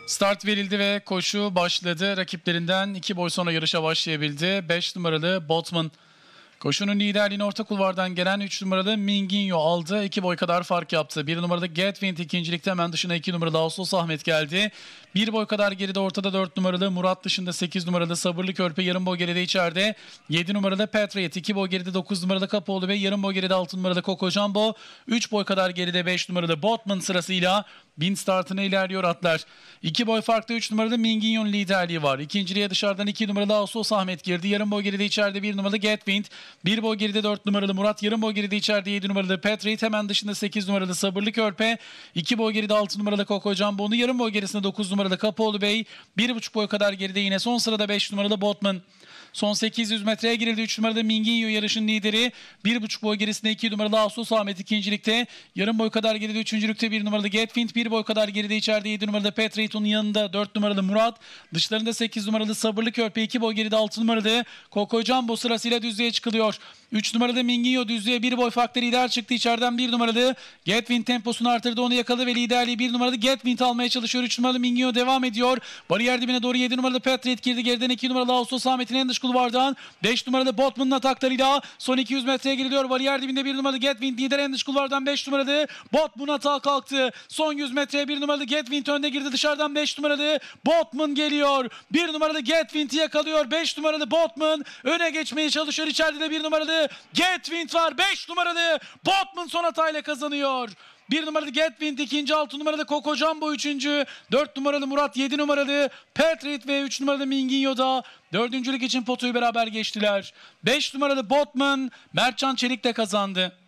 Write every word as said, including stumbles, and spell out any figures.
Start verildi ve koşu başladı. Rakiplerinden iki boy sonra yarışa başlayabildi. beş numaralı Botman. Koşunun liderliğini orta kulvardan gelen üç numaralı Minginho aldı. iki boy kadar fark yaptı. bir numaralı Getwind ikincilikte, hemen dışına iki numaralı Ağustos Ahmet geldi. bir boy kadar geride ortada dört numaralı Murat, dışında sekiz numaralı Sabırlı Körpe, yarım boy geride içeride. yedi numaralı Patriot, iki boy geride dokuz numaralı Kapoğlu Bey, yarım boy geride altı numaralı Coco Jumbo. üç boy kadar geride beş numaralı Botman sırasıyla bin startına ilerliyor atlar. iki boy farklı üç numaralı Minginho'nun liderliği var. İkinciliğe dışarıdan iki numaralı Ağustos Ahmet girdi. Yarım boy geride içeride bir numaralı Getwind. bir boy geride dört numaralı Murat. Yarım boy geride içeride yedi numaralı Patriot. Hemen dışında sekiz numaralı Sabırlı Körpe. iki boy geride altı numaralı Coco Jumbo'nu. Yarım boy gerisinde dokuz numaralı Kapoğlu Bey. bir buçuk boy kadar geride yine son sırada beş numaralı Botman. Son sekiz yüz metreye girildi. üç numaralı Minginho yarışın lideri. bir buçuk boy gerisinde iki numaralı Ağustos Ahmet ikincilikte. Yarım boy kadar geride üçüncülükte bir numaralı Getwind. bir boy kadar geride içeride yedi numaralı Patriot'un yanında dört numaralı Murat. Dışlarında sekiz numaralı Sabırlı Körpe. iki boy geride altı numaralı Coco Jumbo sırasıyla düzlüğe çıkılıyor. üç numaralı Minginho düzlüğe bir boy farklı lider çıktı. İçeriden bir numaralı Getwind temposunu artırdı. Onu yakaladı ve liderliği bir numaralı Getwind almaya çalışıyor. üç numaralı Minginho devam ediyor. Bariyer dibine doğru yedi numaralı Patriot girdi. Geriden iki numaralı Ağustos Ahmet'in en dış kulvardan beş numaralı Botman'ın ataklarıyla son iki yüz metreye giriliyor. Bariyer dibinde bir numaralı Getwind lider, en dış kulvardan beş numaralı Botman atağa kalktı. Son yüz metreye bir numaralı Getwind önde girdi. Dışarıdan beş numaralı Botman geliyor. bir numaralı Getwind'i yakalıyor. beş numaralı Botman öne geçmeye çalışıyor. İçeride de bir numaralı Getwind var. beş numaralı Botman son hatayla kazanıyor. bir numaralı Getwind ikinci, altı numaralı Coco Jumbo üçüncü, dört numaralı Murat, yedi numaralı Patriot ve üç numaralı Minginho da dördüncülük için potoyu beraber geçtiler. beş numaralı Botman Mertcan Çelik'le kazandı.